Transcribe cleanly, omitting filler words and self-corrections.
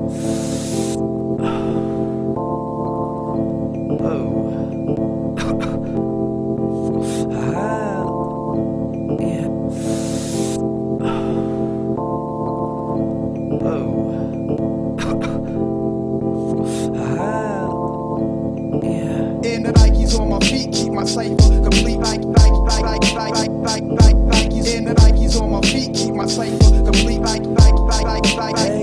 In the Nikes on my feet, keep my cipher complete. Nikes in the Nikes on my feet, keep my cipher complete.